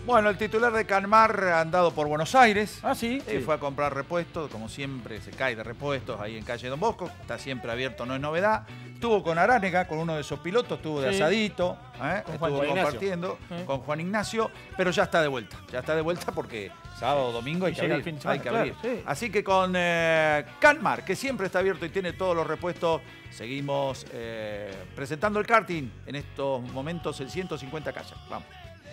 Bueno, el titular de Canmar ha andado por Buenos Aires. Ah, sí. Se fue a comprar repuestos, como siempre se cae de repuestos ahí en calle Don Bosco. Está siempre abierto, no es novedad. Estuvo con Aránega, con uno de esos pilotos, estuvo de asadito, estuvo compartiendo con Juan Ignacio, pero ya está de vuelta. Ya está de vuelta porque sábado, domingo hay que abrir. Claro, sí. Así que con Canmar, que siempre está abierto y tiene todos los repuestos, seguimos presentando el karting en estos momentos, el 150 kayak. Vamos.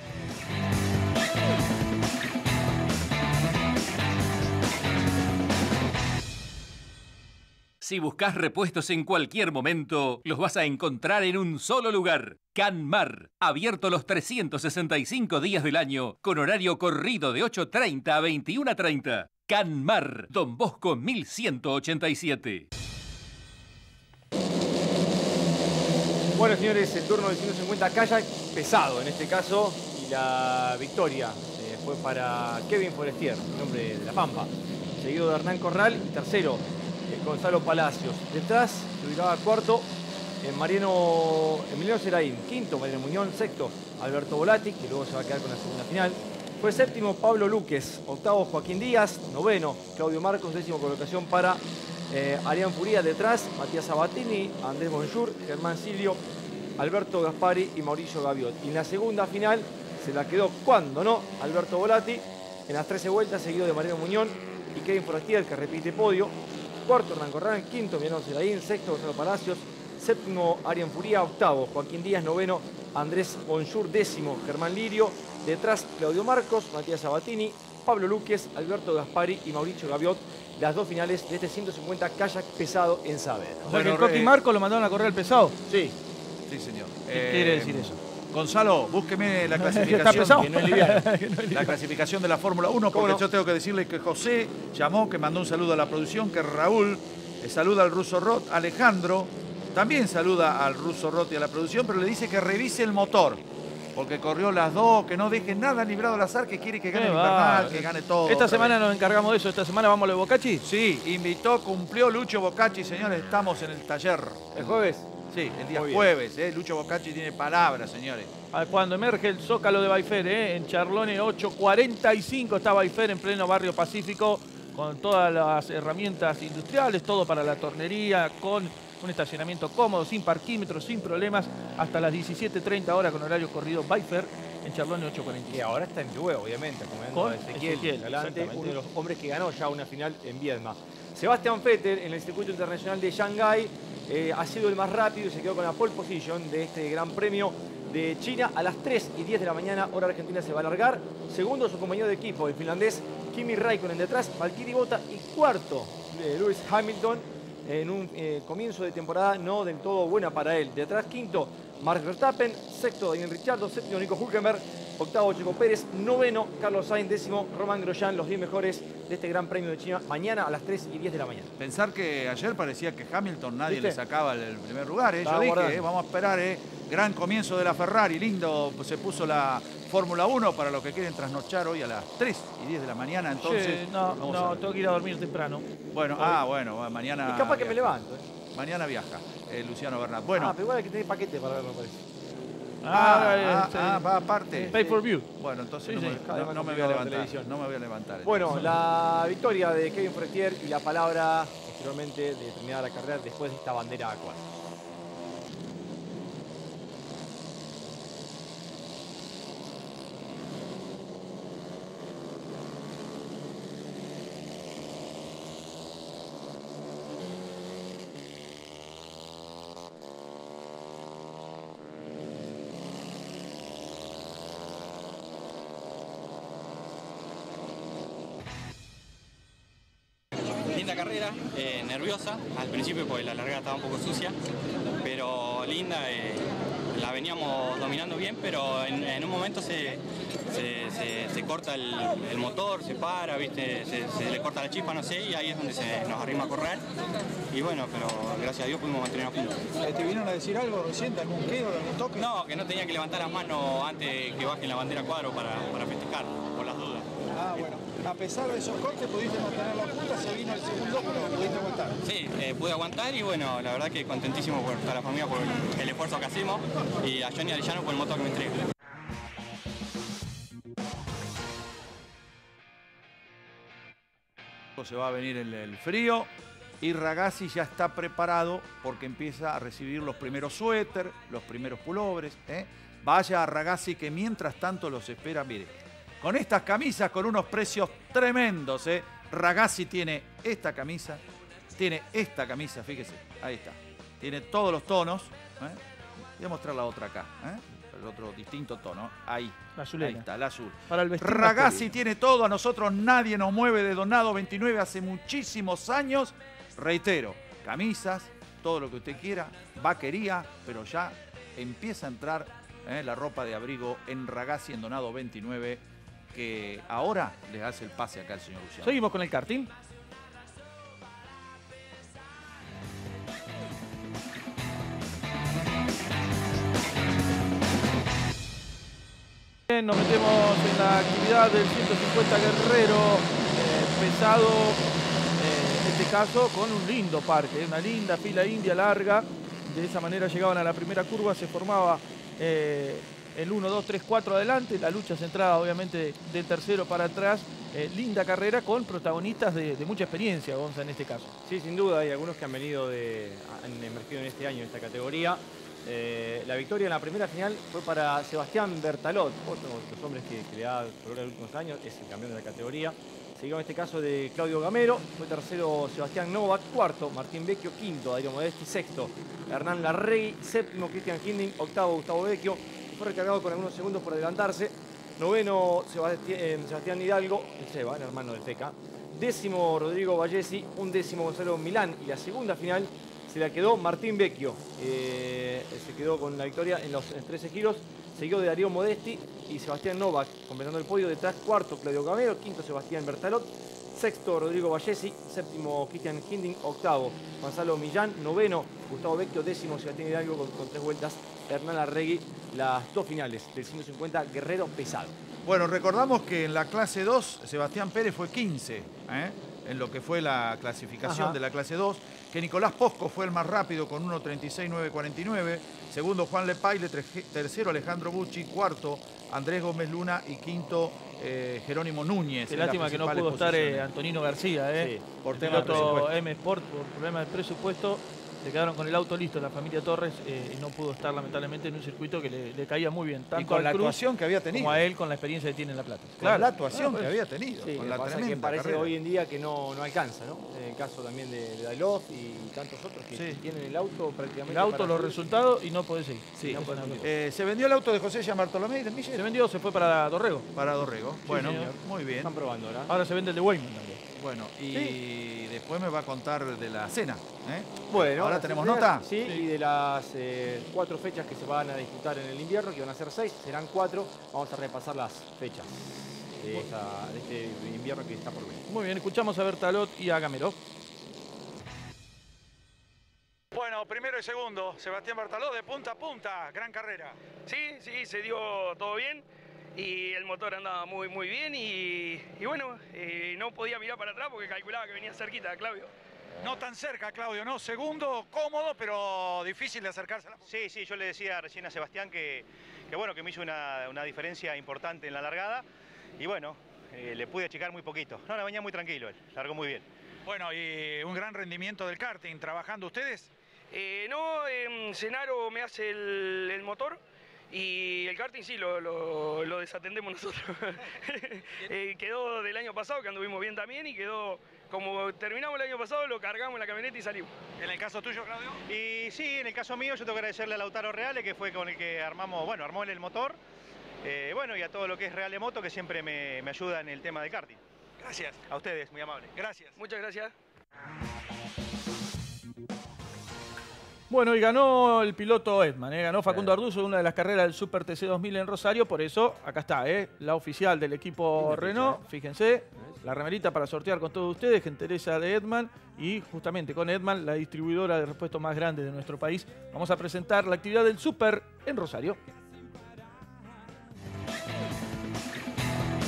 Si buscas repuestos en cualquier momento, los vas a encontrar en un solo lugar. Canmar, abierto los 365 días del año, con horario corrido de 8:30 a 21:30. Canmar, Don Bosco 1187. Bueno, señores, el turno del 150 kayak, pesado en este caso, y la victoria fue para Kevin Forestier, nombre de La Pampa, seguido de Hernán Corral y tercero Gonzalo Palacios. Detrás se ubicaba cuarto Emiliano Seraín, quinto Mariano Muñoz, sexto Alberto Volati, que luego se va a quedar con la segunda final. Fue séptimo Pablo Luques, octavo Joaquín Díaz, noveno Claudio Marcos, décimo colocación para Arián Furía. Detrás Matías Sabatini, Andrés Bonjour, Germán Silio, Alberto Gaspari y Mauricio Gaviot. Y en la segunda final se la quedó, cuando no, Alberto Volati, en las 13 vueltas, seguido de Mariano Muñoz y Kevin Forestier, que repite podio. Cuarto Hernán Corral, quinto Emiliano Seraín, sexto Gonzalo Palacios, séptimo Arián Furía, octavo Joaquín Díaz, noveno Andrés Bonjour, décimo Germán Lirio. Detrás Claudio Marcos, Matías Sabatini, Pablo Luques, Alberto Gaspari y Mauricio Gaviot. Las dos finales de este 150 kayak pesado en Saavedra. O sea que el Coqui Marco lo mandaron a correr al pesado. Sí. Sí, señor. ¿Qué quiere decir eso? Gonzalo, búsqueme la clasificación. Está pesado. Que no es liviano. La clasificación de la Fórmula 1, porque yo tengo que decirle que José llamó, que mandó un saludo a la producción, que Raúl saluda al Ruso Rot, Alejandro también saluda al Ruso Rot y a la producción, pero le dice que revise el motor, porque corrió las dos, que no deje nada librado al azar, que quiere que gane el Invernal, que gane todo. Esta semana nos encargamos de eso. Esta semana vamos a lo de Bocacci. Sí, invitó, cumplió Lucho Bocacci, señores, estamos en el taller. ¿El jueves? Sí, el día jueves. Lucho Bocacci tiene palabras, señores. Cuando emerge el Zócalo de Baifer, en Charlone 8:45 está Baifer en pleno barrio Pacífico, con todas las herramientas industriales, todo para la tornería, con un estacionamiento cómodo, sin parquímetros, sin problemas, hasta las 17:30 horas con horario corrido Baifer en Charlone 8:45. Y ahora está en juego, obviamente, con Ezequiel Galante, uno de los hombres que ganó ya una final en Viedma. Sebastián Vettel en el circuito internacional de Shanghái ha sido el más rápido y se quedó con la pole position de este gran premio de China. A las 3:10 de la mañana, hora argentina, se va a largar. Segundo, su compañero de equipo, el finlandés Kimi Räikkönen detrás, Valtteri Bottas, y cuarto, Lewis Hamilton, en un comienzo de temporada no del todo buena para él. Detrás, quinto, Max Verstappen, sexto, Daniel Ricciardo, séptimo, Nico Hülkenberg, octavo, Checo Pérez, noveno, Carlos Sainz, décimo, Romain Grosjean, los 10 mejores de este Gran Premio de China, mañana a las 3:10 de la mañana. Pensar que ayer parecía que Hamilton nadie le sacaba el primer lugar. Yo dije, guardando. vamos a esperar, gran comienzo de la Ferrari, lindo, se puso la Fórmula 1 para los que quieren trasnochar hoy a las 3:10 de la mañana. Entonces, Sí, no, tengo que ir a dormir temprano. Bueno, bueno, mañana. Y capaz que me levanto. Mañana viaja Luciano Bernat. Bueno. Pero igual hay que tener paquete para verlo, parece. Va aparte. Pay for view. Bueno, entonces Sí, no me voy a levantar. No me voy a levantar. Bueno, la victoria de Kevin Forestier y la palabra, posteriormente, de terminar la carrera después de esta bandera actual. Linda carrera, nerviosa al principio porque la largada estaba un poco sucia, pero linda, la veníamos dominando bien, pero en un momento se corta el motor, se para, ¿viste? Se le corta la chispa, no sé, y ahí es donde se nos arrima a correr. Y bueno, pero gracias a Dios pudimos mantener a punto. ¿Te vinieron a decir algo recién, algún quedo, algún toque? No, que no tenía que levantar las manos antes que bajen la bandera cuadro para festejar, por las dudas. Ah, bueno. A pesar de esos cortes, pudiste mantener la punta, se vino el segundo, pero pudiste aguantar. Sí, pude aguantar y bueno, la verdad que contentísimo por toda la familia, por el esfuerzo que hacemos, y a Johnny Arellano por el motor que me entrega. poco se va a venir el frío y Ragazzi ya está preparado porque empieza a recibir los primeros suéter, los primeros pullovers. Vaya a Ragazzi que mientras tanto los espera, mire, con estas camisas con unos precios tremendos. Ragazzi tiene esta camisa, fíjese, ahí está. Tiene todos los tonos. Voy a mostrar la otra acá. El otro distinto tono. Ahí. La azulera. Ahí está, el azul. Para el vestir Ragazzi tiene todo. A nosotros nadie nos mueve de Donado 29 hace muchísimos años. Reitero, camisas, todo lo que usted quiera, vaquería, pero ya empieza a entrar la ropa de abrigo en Ragazzi en Donado 29, que ahora les hace el pase acá al señor Luciano. Seguimos con el karting. Nos metemos en la actividad del 150 Guerrero pesado, en este caso con un lindo parque, una linda fila india larga. De esa manera llegaban a la primera curva, se formaba el 1, 2, 3, 4 adelante, la lucha centrada obviamente del tercero para atrás. Linda carrera con protagonistas de mucha experiencia, Gonza, en este caso. Sí, sin duda, hay algunos que han venido han emergido en este año en esta categoría. La victoria en la primera final fue para Sebastián Bertalot, otro de los hombres que le da color en los últimos años, es el campeón de la categoría. Seguido en este caso de Claudio Gamero, fue tercero Sebastián Novak, cuarto Martín Vecchio, quinto Darío Modesti, sexto Hernán Larregui, séptimo Cristian Hinding, octavo Gustavo Vecchio, fue recargado con algunos segundos por adelantarse. Noveno Sebastián Hidalgo, el Seba, el hermano del Teca. Décimo Rodrigo Vallesi, undécimo Gonzalo Milán, y la segunda final se la quedó Martín Vecchio. Se quedó con la victoria en los 13 giros. Seguido de Darío Modesti y Sebastián Novak, completando el podio. Detrás, cuarto Claudio Gamero, quinto Sebastián Bertalot, sexto Rodrigo Vallesi, séptimo Cristian Hinding, octavo Gonzalo Millán, noveno Gustavo Vecchio, décimo Sebastián Hidalgo con 3 vueltas, Hernán Larregui, las dos finales del 150 Guerrero pesado. Bueno, recordamos que en la clase 2 Sebastián Pérez fue 15, en lo que fue la clasificación de la clase 2, que Nicolás Posco fue el más rápido con 1.36.949, segundo Juan Lepaile, tercero Alejandro Bucci, cuarto Andrés Gómez Luna y quinto Jerónimo Núñez. Qué lástima que no pudo estar Antonino García, sí, por tema de piloto M Sport, por problema de presupuesto. Se quedaron con el auto listo la familia Torres y no pudo estar lamentablemente en un circuito que le caía muy bien. Tanto y con al la Cruz actuación que había tenido. como a él con la experiencia que tiene en La Plata. Claro, la actuación que había tenido. Sí, con la pasa tremenda que parece carrera. hoy en día que no alcanza, ¿no? En el caso también de Dalot y tantos otros que tienen el auto prácticamente. El auto, los resultados y no podés seguir. Sí. No podés seguir. ¿Se vendió el auto de José Jean Bartolomé del Mille? Se vendió, se fue para Dorrego. Para Dorrego. Bueno, señor. muy bien. Están probando ahora. Ahora se vende el de Weyman también. Bueno, y después me va a contar de la cena. Bueno, ahora tenemos nota. Sí, y de las 4 fechas que se van a disputar en el invierno, que van a ser 6, serán 4. Vamos a repasar las fechas de este invierno que está por venir. Muy bien, escuchamos a Bertalot y a Gamero. Bueno, primero y segundo, Sebastián Bertalot de punta a punta, gran carrera. Sí, se dio todo bien y el motor andaba muy bien y bueno, no podía mirar para atrás porque calculaba que venía cerquita, Claudio. No tan cerca, Claudio, ¿no? Segundo, cómodo, pero difícil de acercarse a la... Sí, yo le decía recién a Sebastián que me hizo una diferencia importante en la largada y bueno, le pude achicar muy poquito. No, venía muy tranquilo él, largó muy bien. Bueno, y un gran rendimiento del karting, ¿trabajando ustedes? Senaro me hace el motor y el karting sí lo desatendemos nosotros. Quedó del año pasado que anduvimos bien también y quedó como terminamos el año pasado, lo cargamos en la camioneta y salimos. ¿En el caso tuyo, Claudio? Y sí, en el caso mío yo tengo que agradecerle a Lautaro Reale que fue con el que armó él el motor. Y a todo lo que es Reale Moto que siempre me ayuda en el tema del karting. Gracias. A ustedes, muy amable. Gracias. Muchas gracias. Bueno, y ganó el piloto Edman, ganó Facundo Arduzo, una de las carreras del Super TC 2000 en Rosario, por eso acá está, la oficial del equipo Renault, fíjense, la remerita para sortear con todos ustedes, gentileza de Edman, y justamente con Edman, la distribuidora de repuestos más grande de nuestro país, vamos a presentar la actividad del Super en Rosario.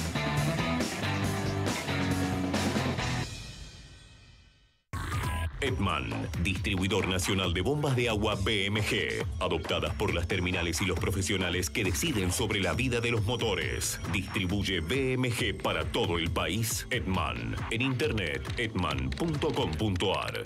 En Edman, distribuidor nacional de bombas de agua BMG, adoptadas por las terminales y los profesionales que deciden sobre la vida de los motores. Distribuye BMG para todo el país. Edman, en internet edman.com.ar.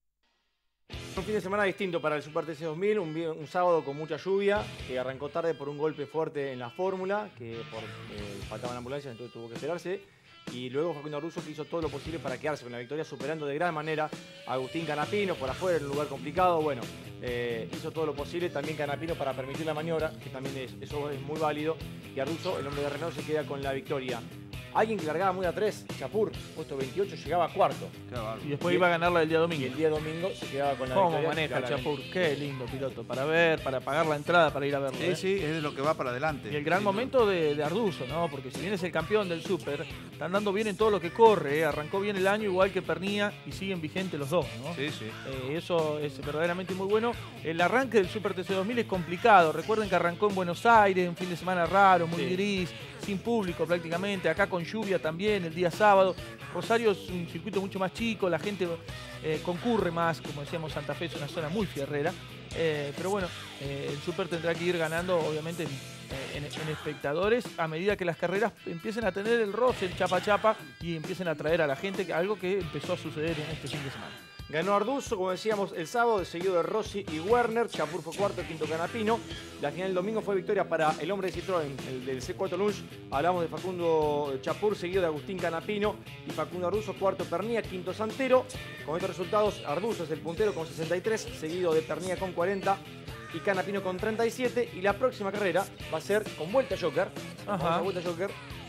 Un fin de semana distinto para el Super TC 2000, un sábado con mucha lluvia, que arrancó tarde por un golpe fuerte en la fórmula, que faltaban ambulancias, entonces tuvo que esperarse. Y luego Facundo Russo, que hizo todo lo posible para quedarse con la victoria, superando de gran manera a Agustín Canapino por afuera, en un lugar complicado. Bueno, hizo todo lo posible también Canapino para permitir la maniobra, que también eso es muy válido. Y a Russo, el hombre de Renault, se queda con la victoria. Alguien que largaba muy a 3, Chapur, puesto 28, llegaba a cuarto. Y después iba a ganarla el día domingo. Y el día domingo se quedaba con la victoria. ¿Cómo maneja Chapur? Qué lindo piloto. Para ver, para pagar la entrada, para ir a verlo. Sí, sí, es de lo que va para adelante. Y el gran momento de Arduzzo, ¿no? Porque si bien es el campeón del Super, está andando bien en todo lo que corre. Arrancó bien el año, igual que Pernía, y siguen vigentes los dos, ¿no? Sí, sí. Eso es verdaderamente muy bueno. El arranque del Super TC 2000 es complicado. Recuerden que arrancó en Buenos Aires, un fin de semana raro, muy gris, sin público prácticamente. Acá con lluvia también, el día sábado. Rosario es un circuito mucho más chico, la gente concurre más, como decíamos, Santa Fe es una zona muy fierrera. Pero bueno, el Super tendrá que ir ganando, obviamente, en espectadores a medida que las carreras empiecen a tener el roce, el chapa-chapa, y empiecen a atraer a la gente, algo que empezó a suceder en este fin de semana. Ganó Arduzzo, como decíamos, el sábado, seguido de Rossi y Werner. Chapur fue cuarto, quinto Canapino. La final del domingo fue victoria para el hombre de Citroën, el del C4 Lunch. Hablamos de Facundo Chapur, seguido de Agustín Canapino y Facundo Arduzzo, cuarto Pernía, quinto Santero. Con estos resultados, Arduzzo es el puntero con 63, seguido de Pernía con 40 y Canapino con 37. Y la próxima carrera va a ser con Vuelta Joker. Vuelta Joker.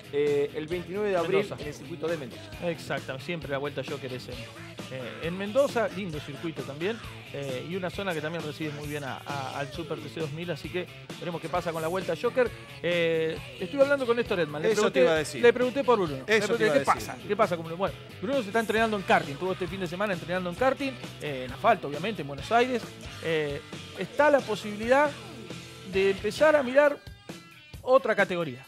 El 29 de abril Mendoza, en el circuito de Mendoza. Exacto, siempre la Vuelta Joker es en Mendoza, lindo circuito también, y una zona que también recibe muy bien al Super TC 2000, así que veremos qué pasa con la Vuelta Joker. Estuve hablando con Néstor Edman, le pregunté por Bruno. ¿Qué pasa con Bruno? Bueno, Bruno se está entrenando en karting, tuvo este fin de semana entrenando en karting, en asfalto obviamente, en Buenos Aires. Está la posibilidad de empezar a mirar otra categoría.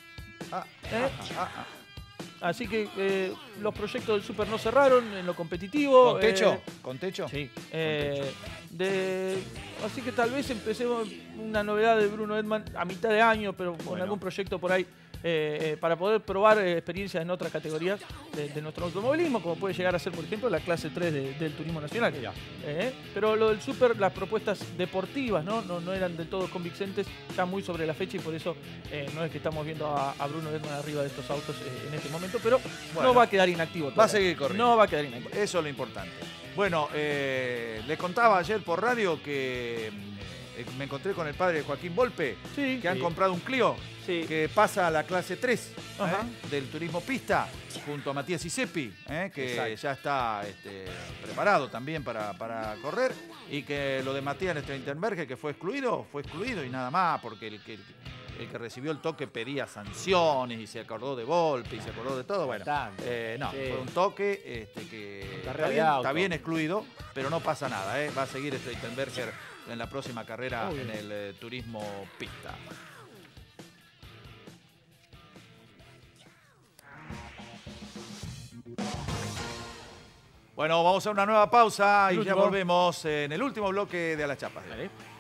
Así que los proyectos del Super no cerraron en lo competitivo. ¿Con techo? ¿Con techo? Sí. Así que tal vez empecemos una novedad de Bruno Edman a mitad de año, pero con algún proyecto por ahí para poder probar experiencias en otras categorías de nuestro automovilismo, como puede llegar a ser, por ejemplo, la clase 3 del turismo nacional. Pero lo del Super, las propuestas deportivas no eran del todo convincentes, ya muy sobre la fecha, y por eso no es que estamos viendo a Bruno Edman arriba de estos autos en este momento, pero no va a quedar inactivo todavía. Va a seguir corriendo. No va a quedar inactivo. Eso es lo importante. Bueno, les contaba ayer por radio que me encontré con el padre de Joaquín Volpe, que han comprado un Clio que pasa a la clase 3 del turismo pista, junto a Matías Isepi, que ya está preparado también para correr, y que lo de Matías Steinberger, que fue excluido y nada más, porque el que recibió el toque pedía sanciones y se acordó de Volpe y se acordó de todo. Bueno, fue un toque que está bien excluido, pero no pasa nada. Va a seguir Steinberger en la próxima carrera en el turismo pista. Bueno, vamos a una nueva pausa y ya volvemos en el último bloque de A las Chapas.